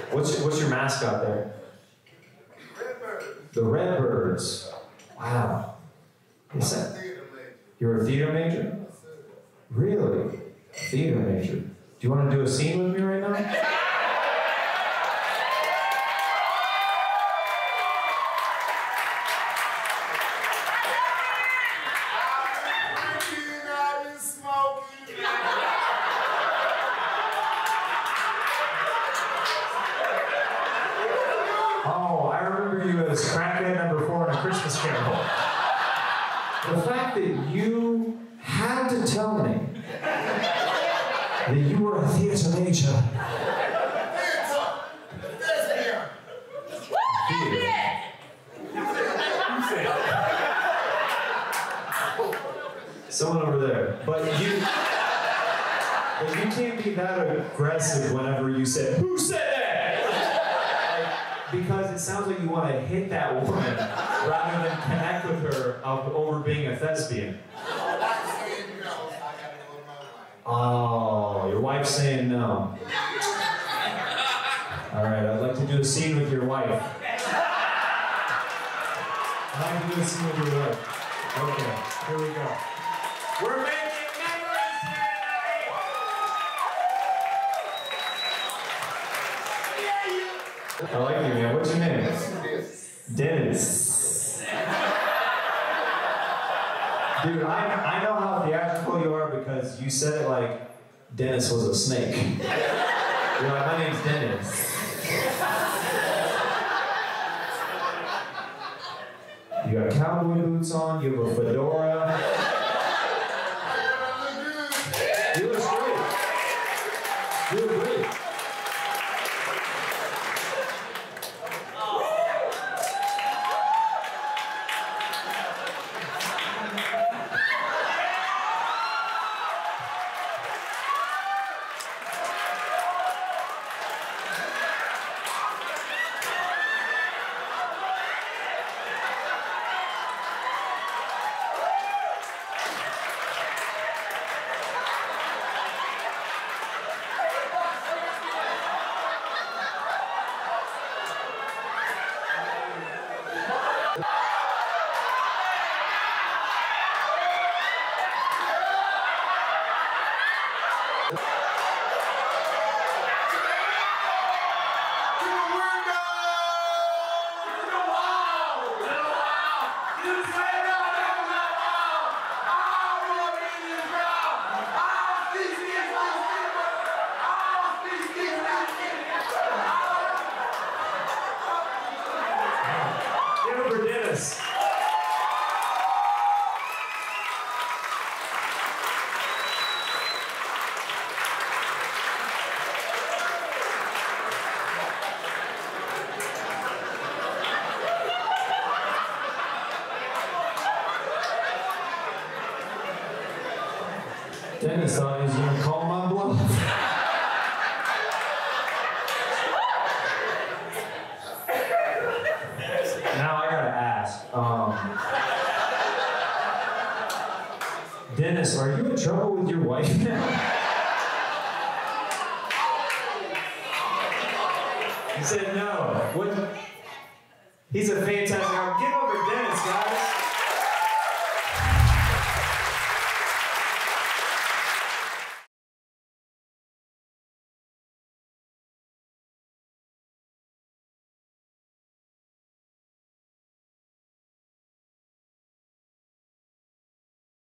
What's your mascot there? The Redbirds. Wow. You're a theater major? Really? Theater major. Do you want to do a scene with me right now? Oh, I remember you as crackhead number 4 in A Christmas Carol. The fact that you had to tell me that you were a theater major. Someone over there. But you can't be that aggressive whenever you say, "Who said that?" Because it sounds like you want to hit that woman rather than connect with her over being a thespian. Oh, your wife's saying no. All right, I'd like to do a scene with your wife. I'd like to do a scene with your wife. Okay, here we go. We're making memories tonight! I like you, man. What's your name? Dennis. Dude, I know how theatrical you are because you said it like Dennis was a snake. You're like, my name's Dennis. You got cowboy boots on, you have a fedora. You look great. You look great. Dennis thought he was going to call my bluff. Now I gotta ask. Dennis, are you in trouble with your wife now? He said no. What? He's a fantastic guy. Give over Dennis, guys.